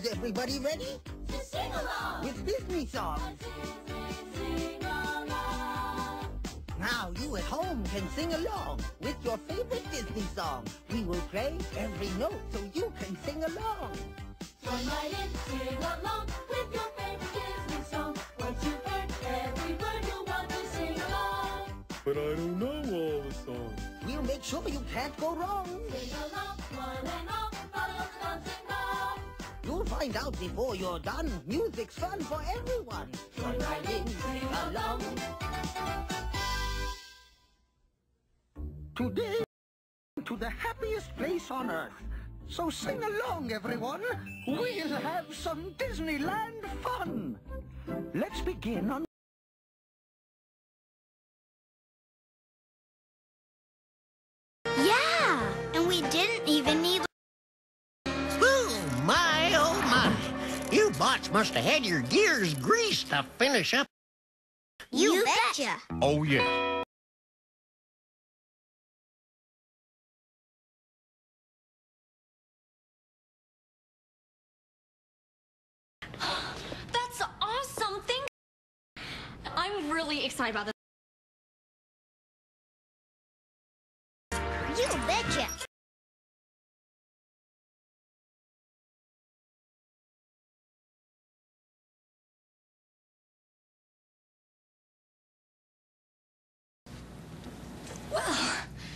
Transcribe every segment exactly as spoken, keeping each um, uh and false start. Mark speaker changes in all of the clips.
Speaker 1: Is everybody ready?
Speaker 2: To sing along
Speaker 1: With Disney songs.
Speaker 2: Sing along.
Speaker 1: Now you at home can sing along with your favorite Disney song. We will play every note so you can sing along.
Speaker 2: Join right in, sing along with your favorite Disney song. Once you've heard every word, you'll want to sing along.
Speaker 3: But I don't know all the songs.
Speaker 1: We'll make sure you can't go wrong.
Speaker 2: Sing along, one and all, follow the bouncing ball.
Speaker 1: You'll find out before you're done. Music's fun for everyone.
Speaker 2: Join right in, sing along.
Speaker 1: Today, to the happiest place on earth. So sing along, everyone. We'll have some Disneyland fun. Let's begin on...
Speaker 4: Yeah, and we didn't even need...
Speaker 5: Oh, my, oh, my. You bots must have had your gears greased to finish up.
Speaker 4: You, you betcha.
Speaker 3: Oh, yeah.
Speaker 6: That's awesome. Thank I'm really excited about this.
Speaker 4: You betcha.
Speaker 6: Well,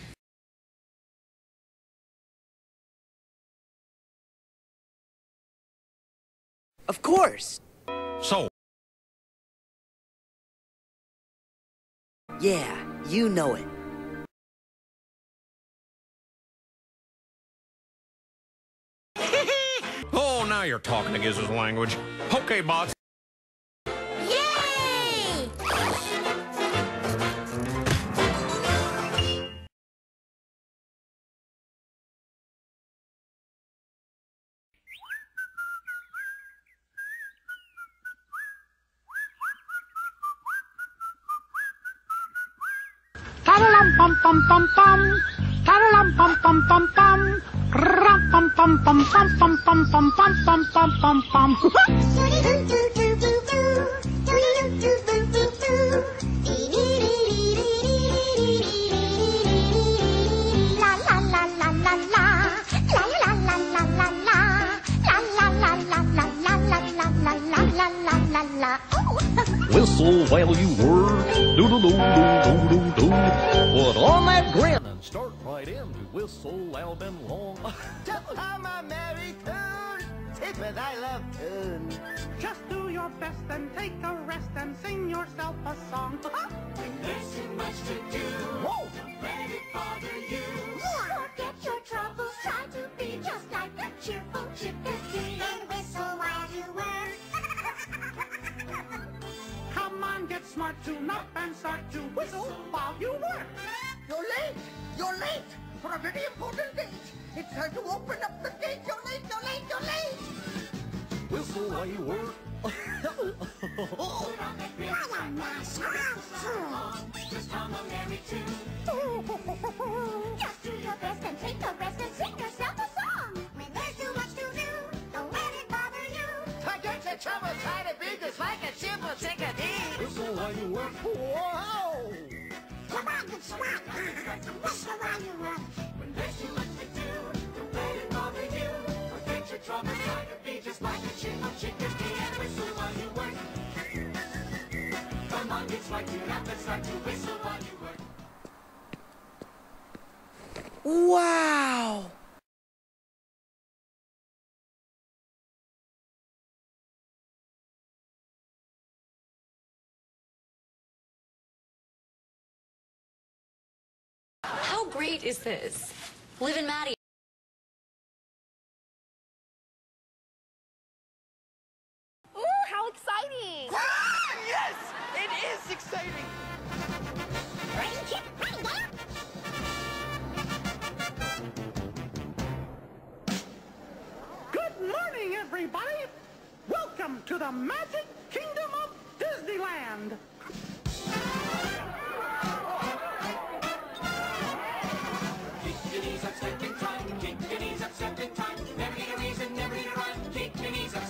Speaker 7: of course.
Speaker 3: So,
Speaker 7: yeah, you know it.
Speaker 3: oh, now you're talking to Giz's language. Okay, bots.
Speaker 4: Yay!
Speaker 8: Ta-da-lam pum pum pum pum, ta-da-lam pum pum pum pum, ram pum pum pum pum pum pum pum pum pum pum pum pum.
Speaker 4: La la la la la la, la la la la la la, la la la la la la la la la la la la la.
Speaker 9: Whistle while you work, do-do-do-do-do-do-do. Put on that grin and start right in to whistle loud and long.
Speaker 1: Just hum a merry tune. Tip it, I love tune.
Speaker 8: Just do your best and take a rest and sing yourself a song.
Speaker 2: When there's too much to do, don't let it bother you.
Speaker 4: Forget your troubles, try to be just like a cheerful chimpanzee. And whistle while you work.
Speaker 8: Come on, get smart, tune up and start to whistle while you work.
Speaker 1: You're late. You're late for a very important date. It's time to open up the gate. You're late. You're late. You're late.
Speaker 9: Whistle while you work.
Speaker 2: Put on that grin, just hum a merry tune.
Speaker 4: Just do your best and take a rest and sing yourself a song. When there's too much to do, don't let it bother you.
Speaker 1: Forget your trouble. Try to be just like a chimpanzee.
Speaker 9: Whistle while you work.
Speaker 1: Whoa!
Speaker 4: Come on, get smart. Whistle while you work.
Speaker 2: When there's too much to do, don't let it bother you. Forget your troubles, try to be just like a chipmunk chickadee and whistle while you work. Come on, it's like you up and start to whistle while you work.
Speaker 7: Wow!
Speaker 6: how great is this? Liv and Maddie.
Speaker 10: Ooh, how exciting!
Speaker 7: Yes! It is exciting!
Speaker 8: Good morning, everybody. Welcome to the Magic Kingdom of Disneyland.
Speaker 2: Kick your knees up, step in time. Kick your knees up, step in time. Never need a reason, never need a rhyme. Kick your knees up,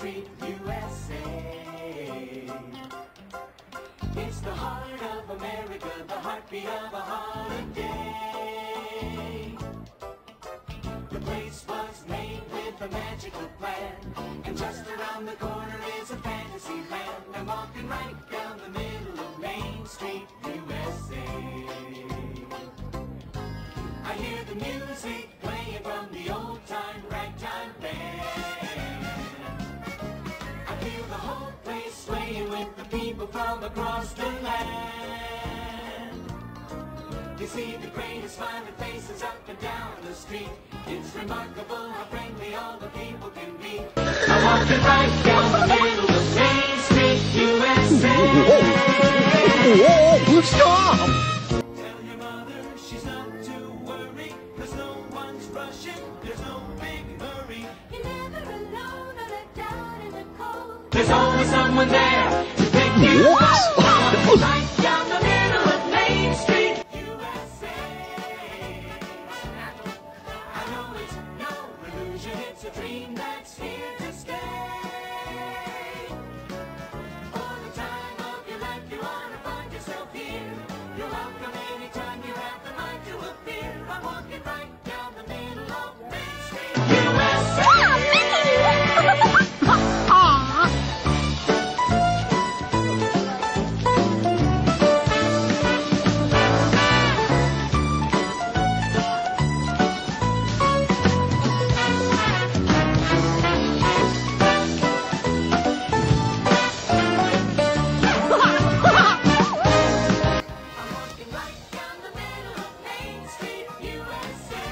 Speaker 2: Street, U S A. It's the heart of America, the heartbeat of a holiday. The place was made with a magical plan, and just around the corner is a fantasy land. I'm walking right down the middle of Main Street, U S A. I hear the music playing from the old-time ragtime band. I feel the whole place swaying with the people from across the land. You see the greatest smiling faces up and down the street. It's remarkable how friendly all the people can be. I'm walking right down the middle of Main Street, U S A.
Speaker 5: Whoa, stop!
Speaker 2: Tell your mother she's not to worry, 'cause no one's rushing, there's no big hurry. You're never alone or left out in the cold. There's always someone there to pick you up. Right down the middle of Main Street, U S A. I know it's no illusion, it's a dream that's here to stay. For the time of your life you wanna find yourself here. You're welcome anytime you have the mind to appear. I'm walking right down the middle of Main Street, U S A. I'm walking right down the middle of Main Street, U S A.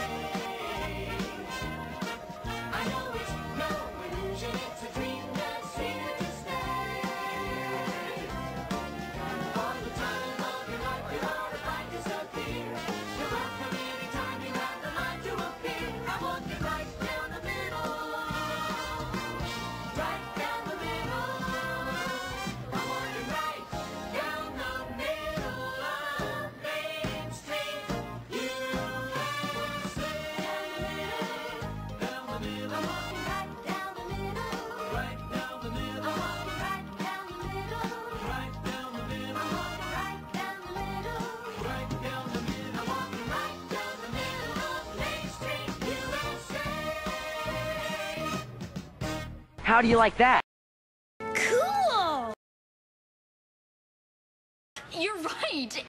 Speaker 2: I know it's no illusion, it's a dream that's here to stay. For the time of your life, you ought to find yourself here. You're welcome anytime you have the mind to appear. I'm walking right down the middle, right down the middle. I'm walking right down the middle of Main Street, U S A. Down the middle, I'm walking right down the middle, right down the middle. I'm walking right down the middle, right down the middle. I'm walking right down the middle, right down the middle. I'm walking right down the middle of Main Street, U S A.
Speaker 7: How do you like that?
Speaker 6: Cool! You're right.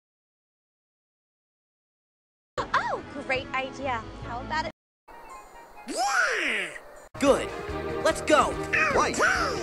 Speaker 10: Oh, great idea. How about it?
Speaker 7: Good. Let's go. Right.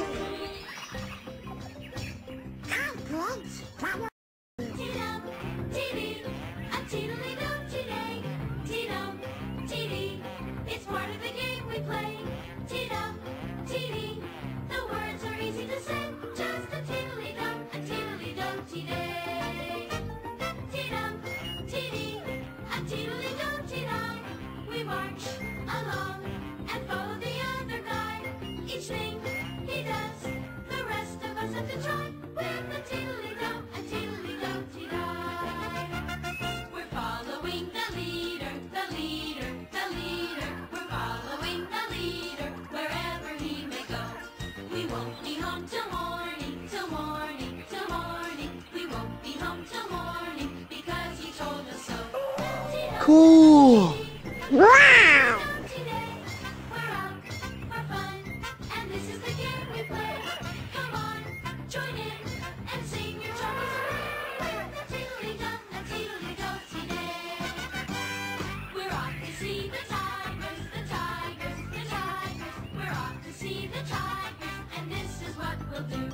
Speaker 2: T-dum, T-dee, a teedly-dum-tee-day. T-dum, T-dee, it's part of the game we play. T-dum, T-dee, the words are easy to say. Just a teedly-dum, a teedly-dum-tee-day. T-dum, T-dee, a teedly-dum-tee-day. We march along and follow the other guy. Each thing he does, the rest of us have to try. With a teedly-dum, a teedly-dum-tee-day. We're following the leader, the leader, the leader. We're following the leader wherever he may go. We won't be home till morning, till morning, till morning. We won't be home till morning because he told us so.
Speaker 5: Cool.
Speaker 2: Wow! We're out for fun, and this is the game we play. Come on, join in and sing your joys away. We're the teedly-dum, a teedly-dum-tee-day. We're off to see the tigers, the tigers, the tigers. We're off to see the tigers, and this is what we'll do.